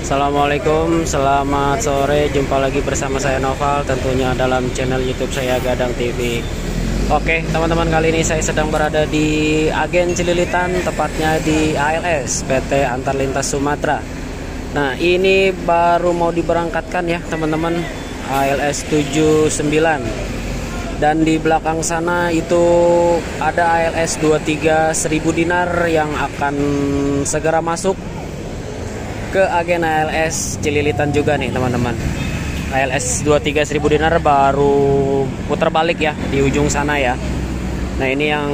Assalamualaikum, selamat sore. Jumpa lagi bersama saya Noval, tentunya dalam channel YouTube saya Gadang TV. Oke, teman-teman, kali ini saya sedang berada di Agen Cililitan, tepatnya di ALS PT Antar Lintas Sumatera. Nah, ini baru mau diberangkatkan ya, teman-teman, ALS 79. Dan di belakang sana itu ada ALS 23 1000 dinar yang akan segera masuk ke agen ALS Cililitan juga nih, teman-teman. ALS 23 1000 dinar baru putar balik ya di ujung sana ya. Nah, ini yang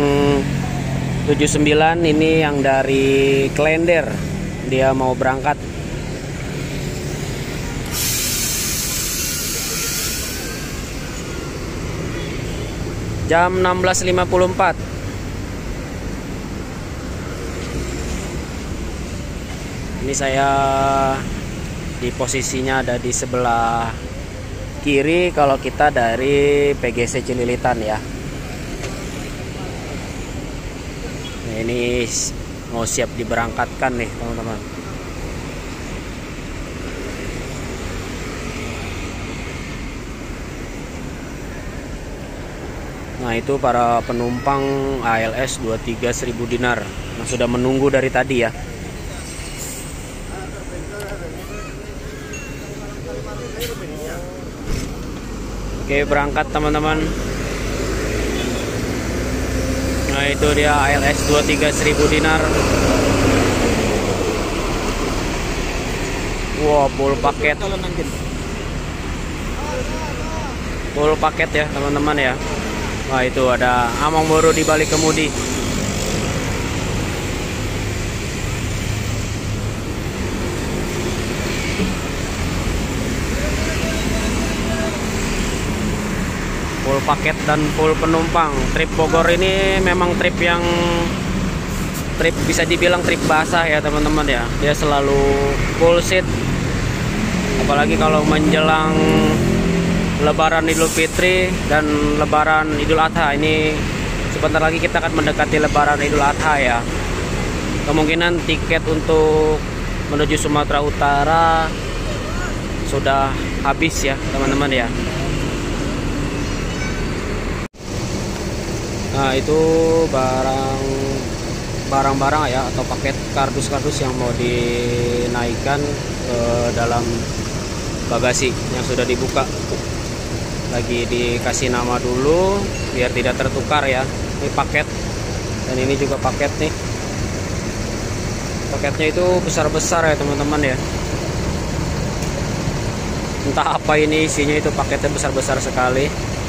79 ini yang dari Klender, dia mau berangkat. Jam 16.54. Ini saya di posisinya ada di sebelah kiri kalau kita dari PGC Cililitan ya. Nah, ini mau siap diberangkatkan nih, teman-teman. Nah, itu para penumpang ALS 23 1000 dinar yang sudah menunggu dari tadi ya. Oke, berangkat teman-teman. Nah, itu dia ALS 23 1000 dinar. Wow, full paket. Full paket ya, teman-teman ya. Wah, itu ada among baru di balik kemudi. Full paket dan full penumpang. Trip Bogor ini memang trip bisa dibilang trip basah ya, teman-teman ya. Dia selalu full seat. Apalagi kalau menjelang Lebaran Idul Fitri dan Lebaran Idul Adha. Ini sebentar lagi kita akan mendekati Lebaran Idul Adha ya. Kemungkinan tiket untuk menuju Sumatera Utara sudah habis ya, teman-teman ya. Nah, itu barang-barang ya, atau paket kardus-kardus yang mau dinaikkan ke dalam bagasi yang sudah dibuka. Lagi dikasih nama dulu biar tidak tertukar ya. Ini paket, dan ini juga paket nih. Paketnya itu besar-besar ya, teman-teman ya. Entah apa ini isinya, itu paketnya besar-besar sekali.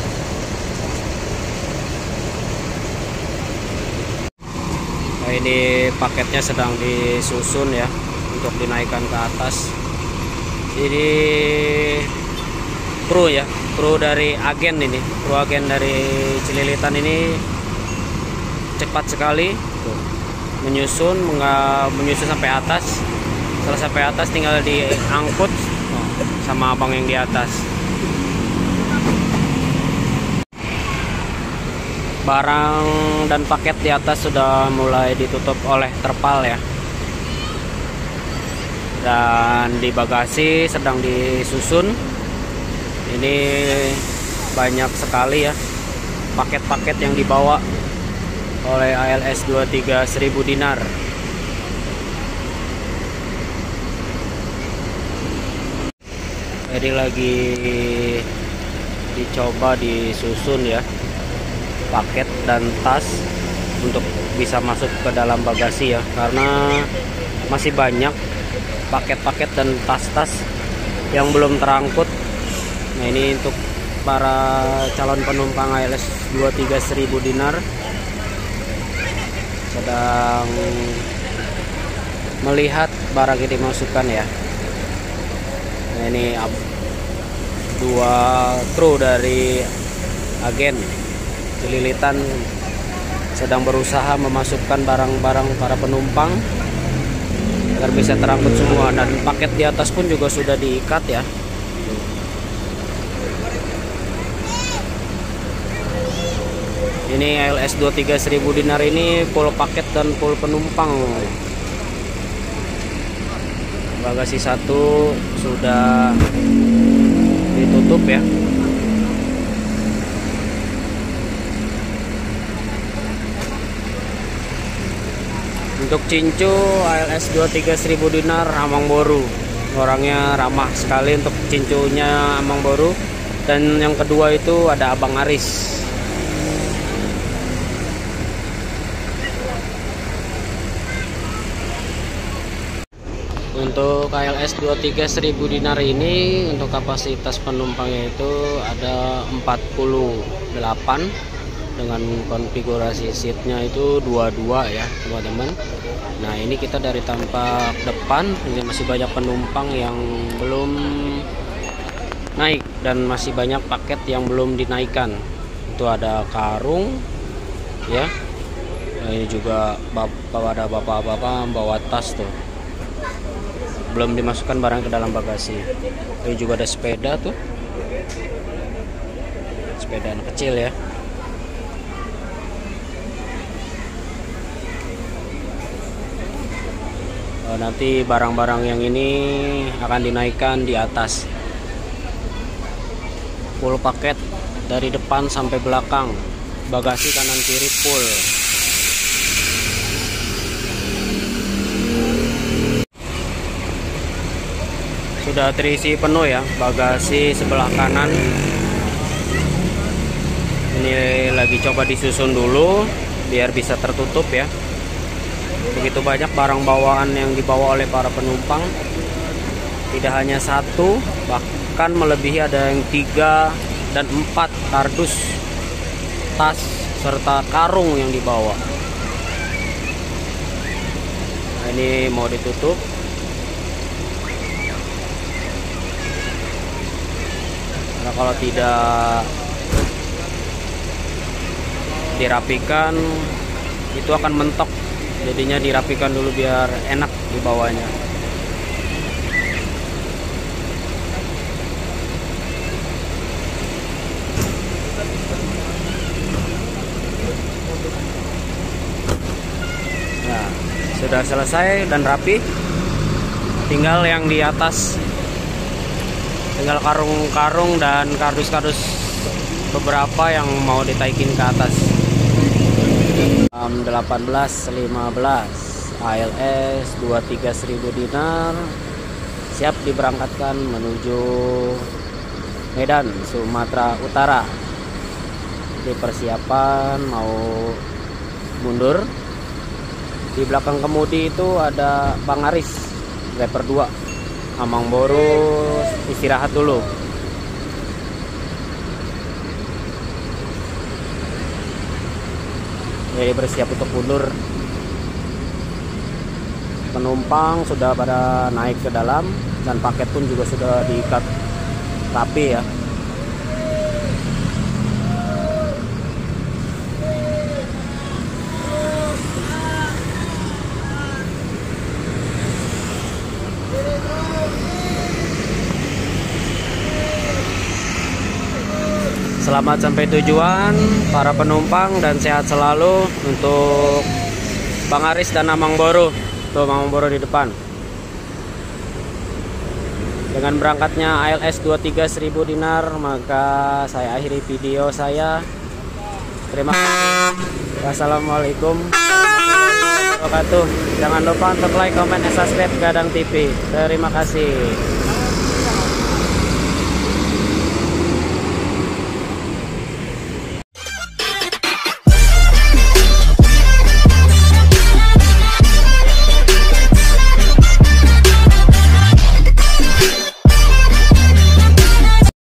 Nah, ini paketnya sedang disusun ya untuk dinaikkan ke atas. Ini kru ya, kru dari agen ini, kru agen dari Cililitan ini cepat sekali tuh, menyusun sampai atas. Setelah sampai atas tinggal diangkut sama abang yang di atas. Barang dan paket di atas sudah mulai ditutup oleh terpal ya. Dan di bagasi sedang disusun. Ini banyak sekali ya paket-paket yang dibawa oleh ALS 23 1000 dinar. Jadi lagi dicoba disusun ya paket dan tas untuk bisa masuk ke dalam bagasi ya, karena masih banyak paket-paket dan tas-tas yang belum terangkut. Nah, ini untuk para calon penumpang ALS 23 1000 dinar sedang melihat barang yang dimasukkan ya. Nah, ini dua kru dari agen Cililitan sedang berusaha memasukkan barang-barang para penumpang agar bisa terangkut semua, dan paket di atas pun juga sudah diikat ya. Ini ALS 23 1000 dinar ini full paket dan full penumpang. bagasi satu sudah ditutup ya. Untuk cincu ALS 23.000 dinar Amang Boru, orangnya ramah sekali untuk cincunya Amang Boru. Dan yang kedua itu ada Abang Aris. Untuk KLS 23.000 dinar ini untuk kapasitas penumpangnya itu ada 48 dengan konfigurasi seatnya itu 22 ya teman-teman. Nah ini kita dari tampak depan, ini masih banyak penumpang yang belum naik dan masih banyak paket yang belum dinaikkan. Itu ada karung ya. Nah, ini juga ada bapak-bapak bawa tas tuh, belum dimasukkan barang ke dalam bagasi. Ini juga ada sepeda tuh, sepeda anak kecil ya. Nanti barang-barang yang ini akan dinaikkan di atas, full paket dari depan sampai belakang, bagasi kanan kiri full. Sudah terisi penuh ya bagasi sebelah kanan. Ini lagi coba disusun dulu biar bisa tertutup ya. Begitu banyak barang bawaan yang dibawa oleh para penumpang, tidak hanya satu, bahkan melebihi, ada yang 3 dan 4 kardus, tas serta karung yang dibawa. Nah, ini mau ditutup. Karena kalau tidak dirapikan itu akan mentok. Jadinya dirapikan dulu biar enak dibawanya. Nah, sudah selesai dan rapi. Tinggal yang di atas, tinggal karung-karung dan kardus-kardus beberapa yang mau ditaikin ke atas. 18.15 ALS 23.000 dinar siap diberangkatkan menuju Medan, Sumatera Utara. Di persiapan mau mundur. Di belakang kemudi itu ada Bang Aris, driver 2. Amang Boru istirahat dulu. Jadi bersiap untuk mundur. Penumpang sudah pada naik ke dalam dan paket pun juga sudah diikat rapi ya. Selamat sampai tujuan para penumpang dan sehat selalu untuk Bang Aris dan Amang Boru. Tuh Amang Boru di depan. Dengan berangkatnya ALS 23.000 dinar, maka saya akhiri video saya. Terima kasih. Wassalamualaikum warahmatullahi wabarakatuh. Jangan lupa untuk like, comment, dan subscribe Gadang TV. Terima kasih.